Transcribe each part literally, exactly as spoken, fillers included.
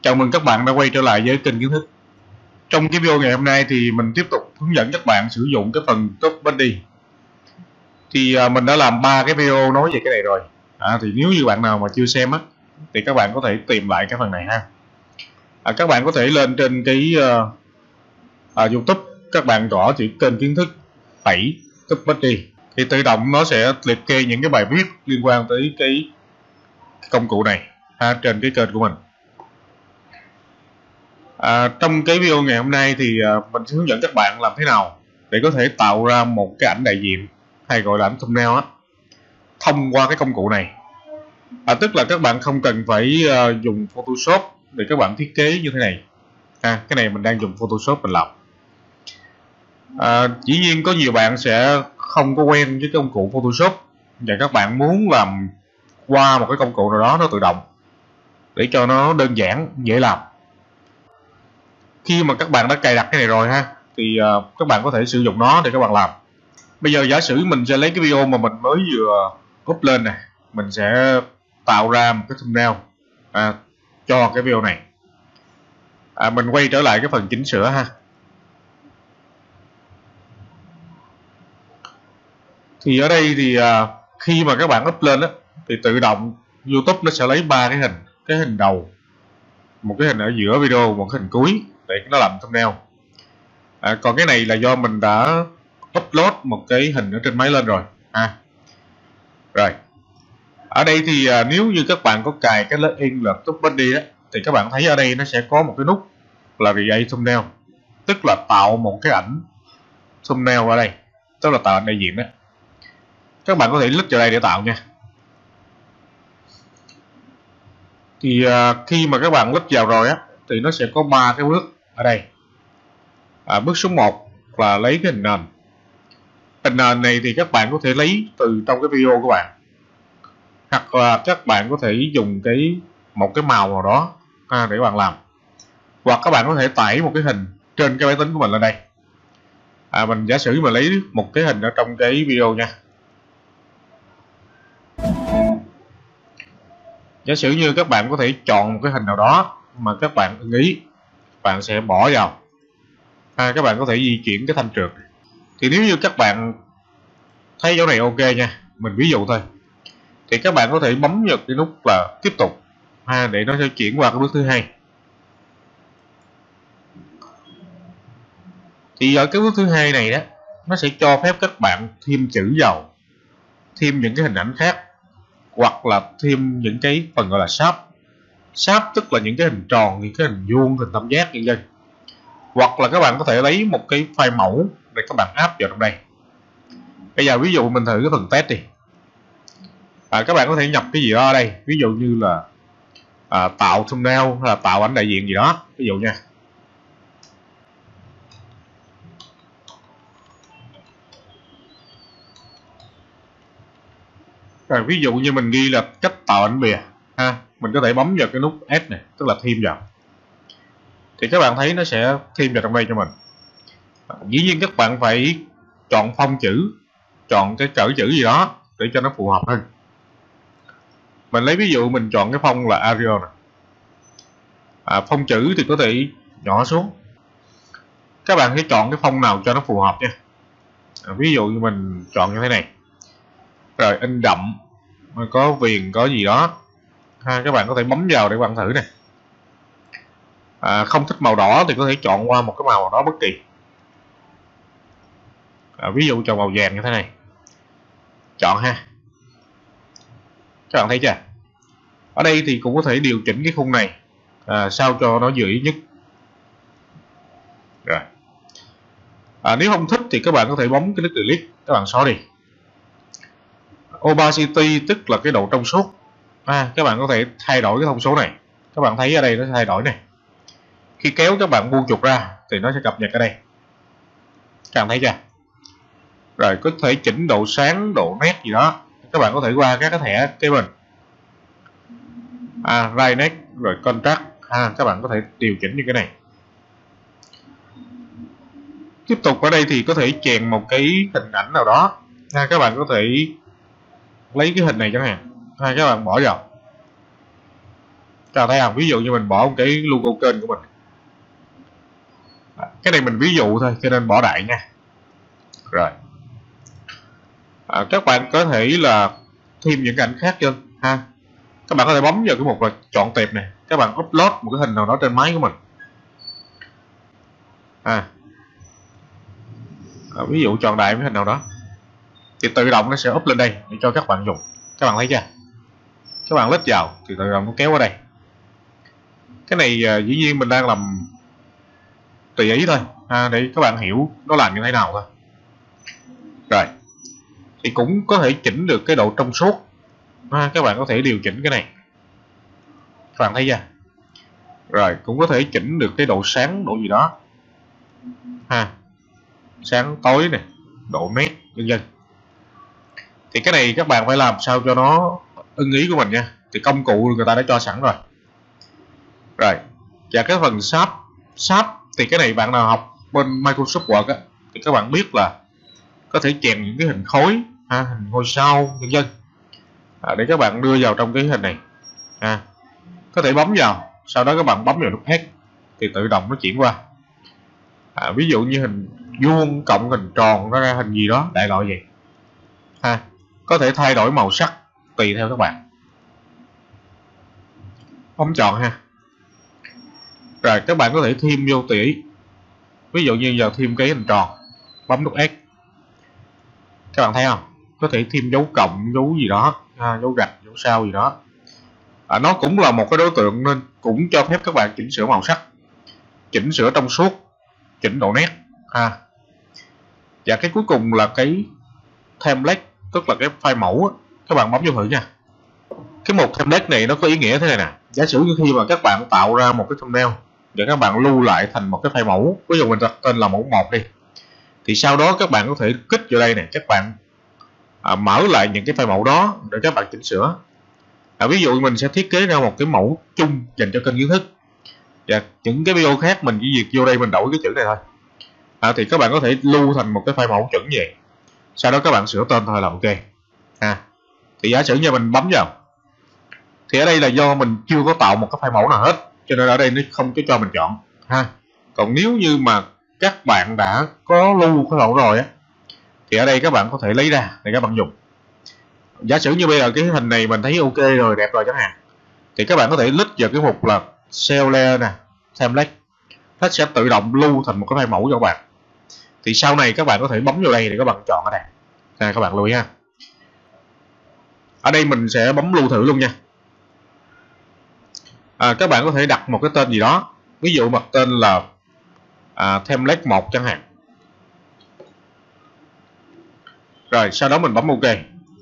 Chào mừng các bạn đã quay trở lại với kênh kiến thức. Trong cái video ngày hôm nay thì mình tiếp tục hướng dẫn các bạn sử dụng cái phần TopBuddy. Thì à, mình đã làm ba cái video nói về cái này rồi. À, thì nếu như bạn nào mà chưa xem á, thì các bạn có thể tìm lại cái phần này ha. À, các bạn có thể lên trên cái uh, à, YouTube, các bạn gõ chữ kênh kiến thức phẩy TopBuddy thì tự động nó sẽ liệt kê những cái bài viết liên quan tới cái công cụ này ha, trên cái kênh của mình. À, trong cái video ngày hôm nay thì à, mình sẽ hướng dẫn các bạn làm thế nào để có thể tạo ra một cái ảnh đại diện hay gọi là ảnh thumbnail á, thông qua cái công cụ này. À, tức là các bạn không cần phải à, dùng Photoshop để các bạn thiết kế như thế này. À, cái này mình đang dùng Photoshop mình làm. À, dĩ nhiên có nhiều bạn sẽ không có quen với cái công cụ Photoshop và các bạn muốn làm qua một cái công cụ nào đó nó tự động để cho nó đơn giản, dễ làm. Khi mà các bạn đã cài đặt cái này rồi ha, thì uh, các bạn có thể sử dụng nó để các bạn làm. Bây giờ giả sử mình sẽ lấy cái video mà mình mới vừa up lên này, mình sẽ tạo ra một cái thumbnail à, cho cái video này. À, mình quay trở lại cái phần chỉnh sửa ha. Thì ở đây thì uh, khi mà các bạn up lên đó, thì tự động YouTube nó sẽ lấy ba cái hình, cái hình đầu, một cái hình ở giữa video, một cái hình cuối để nó làm thumbnail. À, còn cái này là do mình đã upload một cái hình ở trên máy lên rồi. À, rồi ở đây thì à, nếu như các bạn có cài cái plugin là TopBuddy á, thì các bạn thấy ở đây nó sẽ có một cái nút là Create Thumbnail, tức là tạo một cái ảnh thumbnail ở đây, tức là tạo ảnh đại diện đó. Các bạn có thể click vào đây để tạo nha. Thì à, khi mà các bạn click vào rồi á, thì nó sẽ có ba cái bước ở đây. À, bước số một là lấy cái hình nền. Hình nền này thì các bạn có thể lấy từ trong cái video của bạn, hoặc là các bạn có thể dùng cái một cái màu nào đó à, để bạn làm, hoặc các bạn có thể tải một cái hình trên cái máy tính của mình lên đây. À, mình giả sử mà lấy một cái hình ở trong cái video nha. Giả sử như các bạn có thể chọn một cái hình nào đó mà các bạn ưng ý, bạn sẽ bỏ vào. À, các bạn có thể di chuyển cái thanh trượt. Thì nếu như các bạn thấy chỗ này ok nha, mình ví dụ thôi, thì các bạn có thể bấm vào cái nút là tiếp tục ha, để nó sẽ chuyển qua cái bước thứ hai. Thì ở cái bước thứ hai này đó, nó sẽ cho phép các bạn thêm chữ vào, thêm những cái hình ảnh khác, hoặc là thêm những cái phần gọi là shape. Shape tức là những cái hình tròn, những cái hình vuông, hình tam giác vân vân. Hoặc là các bạn có thể lấy một cái file mẫu để các bạn áp vào trong đây. Bây giờ ví dụ mình thử cái phần test đi. À, các bạn có thể nhập cái gì đó ở đây, ví dụ như là à, tạo thumbnail hay là tạo ảnh đại diện gì đó, ví dụ nha. Rồi, ví dụ như mình ghi là cách tạo ảnh bìa ha, mình có thể bấm vào cái nút Add này, tức là thêm vào. Thì các bạn thấy nó sẽ thêm vào trong đây cho mình. À, dĩ nhiên các bạn phải chọn phông chữ, chọn cái cỡ chữ gì đó để cho nó phù hợp hơn. Mình lấy ví dụ mình chọn cái phông là Arial này. À, phông chữ thì có thể nhỏ xuống. Các bạn hãy chọn cái phông nào cho nó phù hợp nha. À, ví dụ như mình chọn như thế này. Rồi in đậm, có viền, có gì đó ha, các bạn có thể bấm vào để bạn thử này. À, không thích màu đỏ thì có thể chọn qua một cái màu đó bất kỳ. À, ví dụ chọn màu vàng như thế này, chọn ha. Các bạn thấy chưa? Ở đây thì cũng có thể điều chỉnh cái khung này à, sao cho nó vừa ý nhất. Rồi. À, nếu không thích thì các bạn có thể bấm cái nút delete, các bạn xóa đi. Opacity tức là cái độ trong suốt. À, các bạn có thể thay đổi cái thông số này. Các bạn thấy ở đây nó thay đổi này. Khi kéo các bạn buông chuột ra thì nó sẽ cập nhật ở đây. Các bạn thấy chưa? Rồi có thể chỉnh độ sáng, độ nét gì đó. Các bạn có thể qua các cái thẻ kế bên. À, brightness rồi contrast. À, các bạn có thể điều chỉnh như cái này. Tiếp tục ở đây thì có thể chèn một cái hình ảnh nào đó. À, các bạn có thể lấy cái hình này chẳng hạn. À, các bạn bỏ vào. Các bạn thấy không? Ví dụ như mình bỏ một cái logo kênh của mình. Cái này mình ví dụ thôi cho nên bỏ đại nha. Rồi. À, các bạn có thể là thêm những cái ảnh khác cho ha. Các bạn có thể bấm vào cái mục là chọn tệp này, các bạn upload một cái hình nào đó trên máy của mình. À, à ví dụ chọn đại cái hình nào đó thì tự động nó sẽ up lên đây để cho các bạn dùng. Các bạn thấy chưa? Các bạn lít vào thì tự động nó kéo qua đây. Cái này à, dĩ nhiên mình đang làm tùy ý thôi à, để các bạn hiểu nó làm như thế nào thôi. Rồi thì cũng có thể chỉnh được cái độ trong suốt à, các bạn có thể điều chỉnh cái này. Các bạn thấy chưa? Rồi cũng có thể chỉnh được cái độ sáng, độ gì đó ha, sáng tối này, độ nét vân vân. Thì cái này các bạn phải làm sao cho nó ưng ý của mình nha. Thì công cụ người ta đã cho sẵn rồi. Rồi và cái phần sáp sáp thì cái này bạn nào học bên Microsoft Word á, thì các bạn biết là có thể chèn những cái hình khối ha, hình ngôi sao vân vân à, để các bạn đưa vào trong cái hình này à, có thể bấm vào, sau đó các bạn bấm vào nút X thì tự động nó chuyển qua à, ví dụ như hình vuông cộng hình tròn nó ra hình gì đó đại loại vậy ha. Có thể thay đổi màu sắc tùy theo các bạn, bấm chọn ha. Rồi các bạn có thể thêm vô tùy ý, ví dụ như giờ thêm cái hình tròn, bấm nút X, các bạn thấy không, có thể thêm dấu cộng, dấu gì đó ha, dấu gạch, dấu sao gì đó à, nó cũng là một cái đối tượng nên cũng cho phép các bạn chỉnh sửa màu sắc, chỉnh sửa trong suốt, chỉnh độ nét ha. Và cái cuối cùng là cái template, tức là cái file mẫu. Các bạn bấm vô thử nha. Cái mục template này nó có ý nghĩa thế này nè. Giả sử như khi mà các bạn tạo ra một cái thumbnail và các bạn lưu lại thành một cái file mẫu, ví dụ mình đặt tên là mẫu một đi, thì sau đó các bạn có thể kích vào đây nè, các bạn à, mở lại những cái file mẫu đó để các bạn chỉnh sửa à, ví dụ mình sẽ thiết kế ra một cái mẫu chung dành cho kênh kiến thức, và những cái video khác mình chỉ việc vô đây mình đổi cái chữ này thôi à, thì các bạn có thể lưu thành một cái file mẫu chuẩn như vậy, sau đó các bạn sửa tên thôi là ok à. Thì giả sử như mình bấm vào thì ở đây là do mình chưa có tạo một cái file mẫu nào hết, cho nên ở đây nó không có cho mình chọn ha. Còn nếu như mà các bạn đã có lưu cái mẫu rồi á thì ở đây các bạn có thể lấy ra để các bạn dùng. Giả sử như bây giờ cái hình này mình thấy ok rồi, đẹp rồi chẳng hạn, thì các bạn có thể click vào cái mục là Save Layer nè, Template, nó sẽ tự động lưu thành một cái file mẫu cho các bạn. Thì sau này các bạn có thể bấm vào đây để các bạn chọn ở đây à, các bạn lưu ý ha. Ở đây mình sẽ bấm lưu thử luôn nha à, các bạn có thể đặt một cái tên gì đó, ví dụ đặt tên là à, template một chẳng hạn. Rồi sau đó mình bấm ok.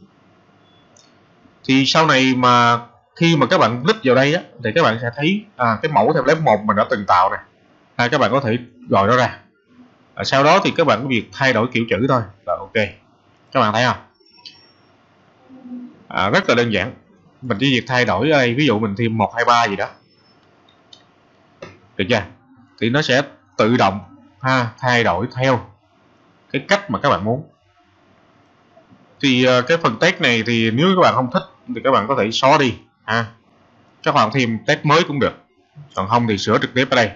Thì sau này mà khi mà các bạn click vào đây á, thì các bạn sẽ thấy à, cái mẫu template một mình đã từng tạo này à, các bạn có thể gọi nó ra à, sau đó thì các bạn có việc thay đổi kiểu chữ thôi là ok. Các bạn thấy không à, rất là đơn giản. Mình chỉ việc thay đổi ở đây, ví dụ mình thêm một hai ba gì đó, được chưa, thì nó sẽ tự động ha, thay đổi theo cái cách mà các bạn muốn. Thì uh, cái phần text này thì nếu các bạn không thích thì các bạn có thể xóa đi ha, các bạn thêm text mới cũng được, còn không thì sửa trực tiếp ở đây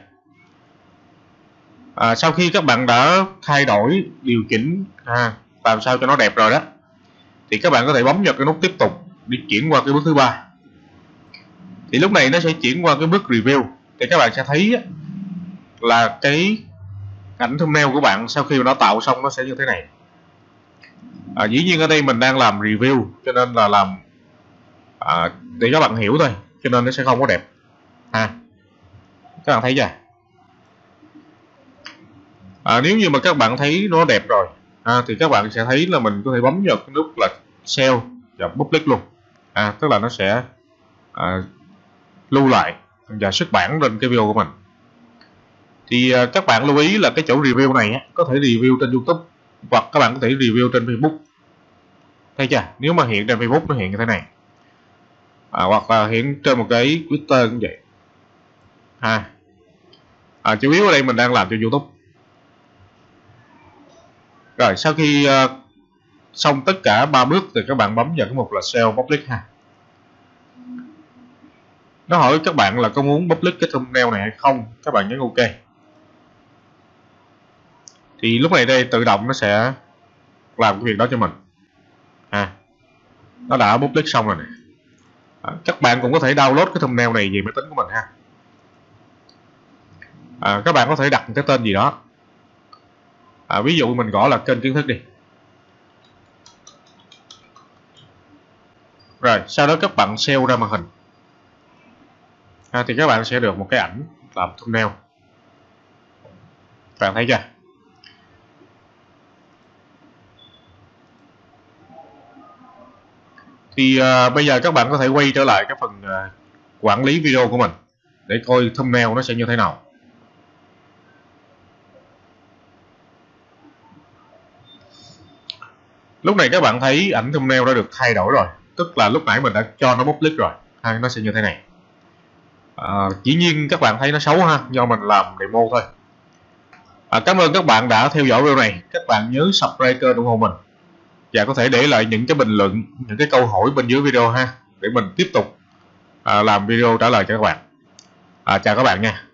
à, sau khi các bạn đã thay đổi, điều chỉnh ha, làm sao cho nó đẹp rồi đó, thì các bạn có thể bấm vào cái nút tiếp tục để chuyển qua cái bước thứ ba. Thì lúc này nó sẽ chuyển qua cái bước review, thì các bạn sẽ thấy là cái ảnh thumbnail của bạn sau khi nó tạo xong nó sẽ như thế này à, dĩ nhiên ở đây mình đang làm review cho nên là làm à, để các bạn hiểu thôi, cho nên nó sẽ không có đẹp ha. Các bạn thấy chưa à, nếu như mà các bạn thấy nó đẹp rồi à, thì các bạn sẽ thấy là mình có thể bấm vào cái nút là save và public luôn à, tức là nó sẽ à, lưu lại và xuất bản lên cái video của mình. Thì à, các bạn lưu ý là cái chỗ review này á, có thể review trên YouTube hoặc các bạn có thể review trên Facebook, thấy chưa, nếu mà hiện trên Facebook nó hiện như thế này à, hoặc là hiện trên một cái Twitter cũng vậy ha à, chủ yếu ở đây mình đang làm cho YouTube. Rồi sau khi uh, xong tất cả ba bước thì các bạn bấm vào cái mục là Save Public ha. Nó hỏi các bạn là có muốn public cái thumbnail này hay không, các bạn nhấn ok. Thì lúc này đây tự động nó sẽ làm cái việc đó cho mình. À, nó đã public xong rồi nè. À, các bạn cũng có thể download cái thumbnail này về máy tính của mình ha. À, các bạn có thể đặt cái tên gì đó. À, ví dụ mình gõ là kênh kiến thức đi. Rồi sau đó các bạn save ra màn hình. À, thì các bạn sẽ được một cái ảnh làm thumbnail. Các bạn thấy chưa? Thì uh, bây giờ các bạn có thể quay trở lại cái phần uh, quản lý video của mình để coi thumbnail nó sẽ như thế nào. Lúc này các bạn thấy ảnh thumbnail đã được thay đổi rồi, tức là lúc nãy mình đã cho nó public rồi, ha, nó sẽ như thế này. À, dĩ nhiên các bạn thấy nó xấu ha, do mình làm demo thôi. À, cảm ơn các bạn đã theo dõi video này. Các bạn nhớ subscribe kênh ủng hộ mình và có thể để lại những cái bình luận, những cái câu hỏi bên dưới video ha, để mình tiếp tục à, làm video trả lời cho các bạn. À, chào các bạn nha.